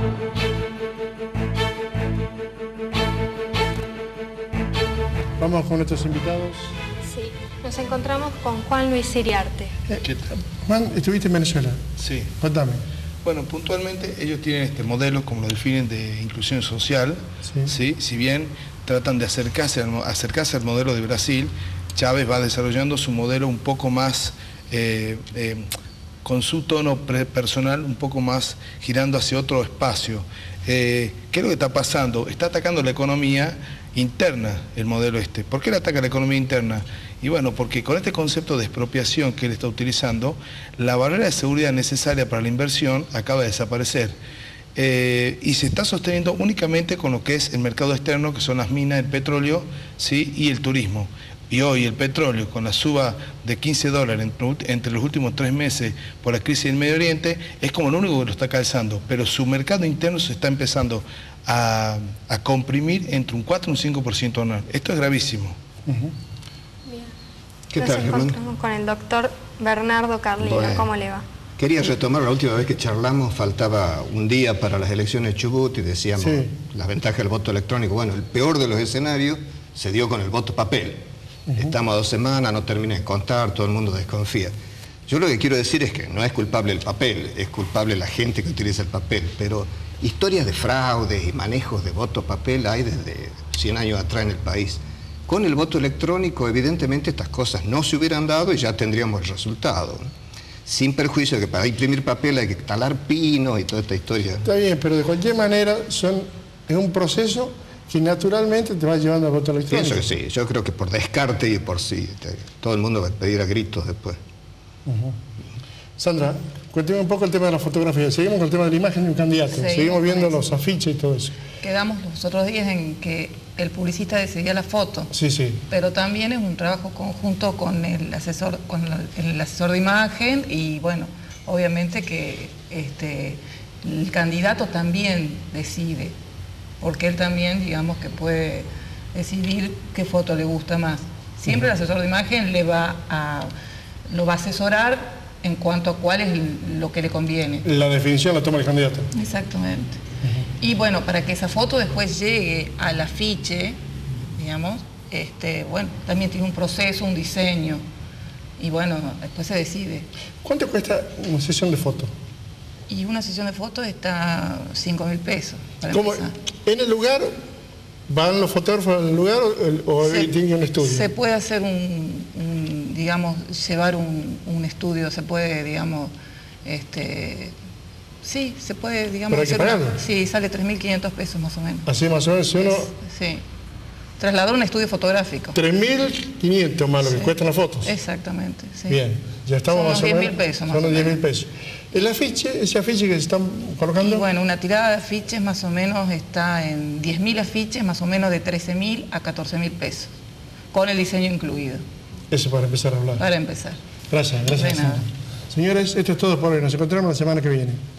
Vamos con nuestros invitados. Sí, nos encontramos con Juan Luis Iriarte. ¿Qué tal? Juan, ¿estuviste en Venezuela? Sí. Contame. Bueno, puntualmente ellos tienen este modelo, como lo definen, de inclusión social. ¿Sí? Si bien tratan de acercarse al modelo de Brasil, Chávez va desarrollando su modelo un poco más, con su tono personal, un poco más girando hacia otro espacio. ¿Qué es lo que está pasando? Está atacando la economía interna, el modelo este. ¿Por qué le ataca la economía interna? Y bueno, porque con este concepto de expropiación que él está utilizando, la barrera de seguridad necesaria para la inversión acaba de desaparecer. Y se está sosteniendo únicamente con lo que es el mercado externo, que son las minas, el petróleo, ¿sí? Y el turismo. Y hoy el petróleo, con la suba de $15 entre los últimos 3 meses por la crisis del Medio Oriente, es como lo único que lo está calzando. Pero su mercado interno se está empezando a comprimir entre un 4 y un 5% anual. Esto es gravísimo. Bien. ¿Qué Nos tal, Germán? encontramos con el doctor Bernardo Carlino. Bueno. ¿Cómo le va? Quería retomar la última vez que charlamos, faltaba un día para las elecciones de Chubut y decíamos las ventajas del voto electrónico. Bueno, el peor de los escenarios se dio con el voto papel. Estamos a 2 semanas, no termina de contar, todo el mundo desconfía. Yo lo que quiero decir es que no es culpable el papel, es culpable la gente que utiliza el papel, pero historias de fraude y manejos de voto papel hay desde 100 años atrás en el país. Con el voto electrónico, evidentemente, estas cosas no se hubieran dado y ya tendríamos el resultado. Sin perjuicio de que para imprimir papel hay que talar pinos y toda esta historia. Está bien, pero de cualquier manera es un proceso que naturalmente te va llevando al voto electrónico. Pienso que sí, yo creo que por descarte y por sí, todo el mundo va a pedir a gritos después. Sandra, cuéntame un poco el tema de la fotografía. Seguimos con el tema de la imagen de un candidato. Seguimos viendo los afiches y todo eso. Quedamos los otros días en que el publicista decidía la foto. Sí, sí. Pero también es un trabajo conjunto con el asesor de imagen y bueno, obviamente que el candidato también decide, porque él también, digamos, que puede decidir qué foto le gusta más. Siempre el asesor de imagen lo va a asesorar en cuanto a cuál es lo que le conviene. La definición la toma el candidato. Exactamente. Y bueno, para que esa foto después llegue al afiche, digamos, bueno, también tiene un proceso, un diseño, y bueno, después se decide. ¿Cuánto cuesta una sesión de foto? Y una sesión de fotos está 5.000 pesos. ¿Cómo? ¿En el lugar van los fotógrafos al lugar o tienen un estudio? Se puede hacer digamos, llevar un estudio, se puede, digamos, sí, se puede, digamos... ¿Pero hay que pagarlo? Sí, sale 3.500 pesos más o menos. Así más o menos, si uno... Sí. Trasladar un estudio fotográfico. 3.500 más lo que cuestan las fotos. Exactamente, sí. Bien, ya estamos más o menos... Son 10.000 pesos más Son o los menos. 10.000 pesos. ¿El afiche, ese afiche que se están colocando? Y bueno, una tirada de afiches más o menos está en 10.000 afiches, más o menos de 13.000 a 14.000 pesos, con el diseño incluido. Eso para empezar a hablar. Para empezar. Gracias, gracias. De nada. Señores, esto es todo por hoy. Nos encontramos la semana que viene.